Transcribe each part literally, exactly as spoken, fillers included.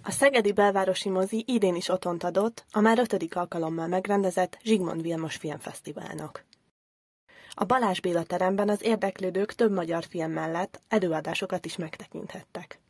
A szegedi belvárosi mozi idén is otthont adott a már ötödik alkalommal megrendezett Zsigmond Vilmos Filmfesztiválnak. A Balázs Béla teremben az érdeklődők több magyar film mellett előadásokat is megtekinthettek.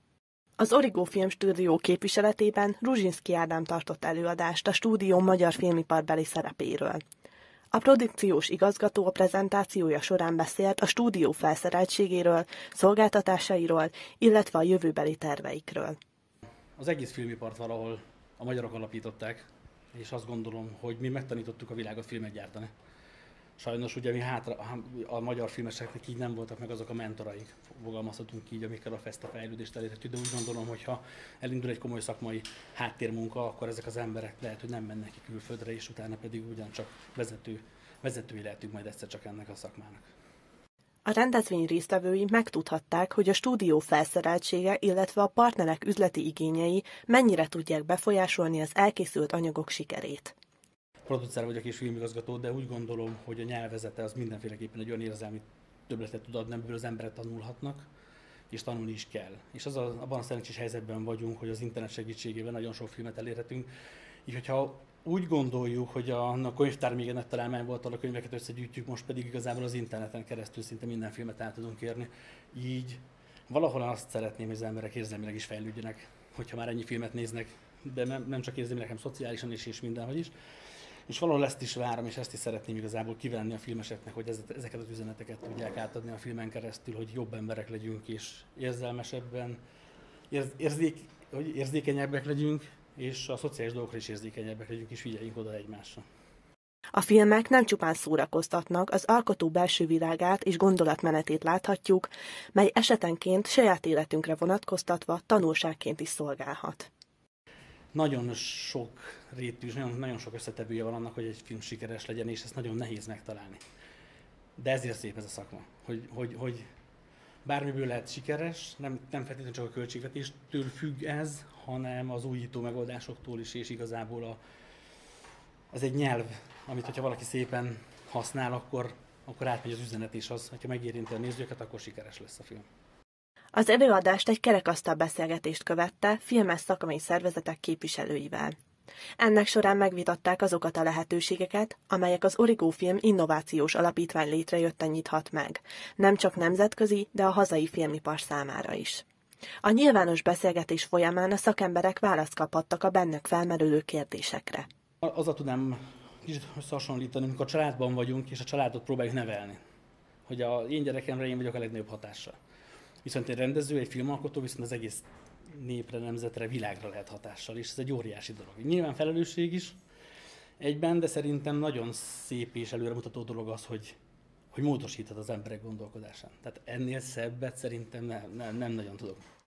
Az Origo Filmstúdió képviseletében Ruzsinszky Ádám tartott előadást a stúdió magyar filmiparbeli szerepéről. A produkciós igazgató a prezentációja során beszélt a stúdió felszereltségéről, szolgáltatásairól, illetve a jövőbeli terveikről. Az egész filmipart valahol a magyarok alapították, és azt gondolom, hogy mi megtanítottuk a világot filmet gyártani. Sajnos ugye mi hátra, a magyar filmeseknek így nem voltak meg azok a mentoraink, fogalmazhatunk így, amikkel a FESTA fejlődést elérhető, de úgy gondolom, hogy ha elindul egy komoly szakmai háttérmunka, akkor ezek az emberek lehet, hogy nem mennek ki külföldre, és utána pedig ugyancsak vezető, vezetői lehetünk majd egyszer csak ennek a szakmának. A rendezvény résztvevői megtudhatták, hogy a stúdió felszereltsége, illetve a partnerek üzleti igényei mennyire tudják befolyásolni az elkészült anyagok sikerét. Producer vagyok és filmigazgató, de úgy gondolom, hogy a nyelvezete az mindenféleképpen egy olyan érzelmi többletet tud adni, amiből az emberek tanulhatnak, és tanulni is kell. És az a, abban a szerencsés helyzetben vagyunk, hogy az internet segítségével nagyon sok filmet elérhetünk. Így, hogyha úgy gondoljuk, hogy a, a könyvtár még egy nagy találmány volt, a könyveket összegyűjtjük, most pedig igazából az interneten keresztül szinte minden filmet el tudunk érni. Így valahol azt szeretném, hogy az emberek érzelmileg is fejlődjenek, hogyha már ennyi filmet néznek, de nem, nem csak érzelmileg, hanem szociálisan is és mindenhogy is. És valahol ezt is várom, és ezt is szeretném igazából kivenni a filmeseknek, hogy ezeket az üzeneteket tudják átadni a filmen keresztül, hogy jobb emberek legyünk, és érzelmesebben, érz, érzék, hogy érzékenyebbek legyünk, és a szociális dolgokra is érzékenyebbek legyünk, és figyeljünk oda egymásra. A filmek nem csupán szórakoztatnak, az alkotó belső világát és gondolatmenetét láthatjuk, mely esetenként saját életünkre vonatkoztatva tanulságként is szolgálhat. Nagyon sok rétű, nagyon, nagyon sok összetevője van annak, hogy egy film sikeres legyen, és ezt nagyon nehéz megtalálni. De ezért szép ez a szakma, hogy, hogy, hogy bármiből lehet sikeres, nem, nem feltétlenül csak a költségvetéstől függ ez, hanem az újító megoldásoktól is, és igazából a, az egy nyelv, amit hogyha valaki szépen használ, akkor, akkor átmegy az üzenet, és az, hogyha megérinti a nézőket, akkor sikeres lesz a film. Az előadást egy kerekasztal beszélgetést követte filmes szakmai szervezetek képviselőivel. Ennek során megvitatták azokat a lehetőségeket, amelyek az Origo Film Innovációs Alapítvány létrejötten nyithat meg, nem csak nemzetközi, de a hazai filmipar számára is. A nyilvános beszélgetés folyamán a szakemberek választ kaphattak a bennük felmerülő kérdésekre. Azzal tudnám kicsit összehasonlítani, amikor a családban vagyunk, és a családot próbáljuk nevelni, hogy a én gyerekemre én vagyok a legnagyobb hatással. Viszont egy rendező, egy filmalkotó viszont az egész népre, nemzetre, világra lehet hatással, és ez egy óriási dolog. Nyilván felelősség is egyben, de szerintem nagyon szép és előremutató dolog az, hogy, hogy módosíthat az emberek gondolkodásán. Tehát ennél szebbet szerintem nem, nem, nem nagyon tudok.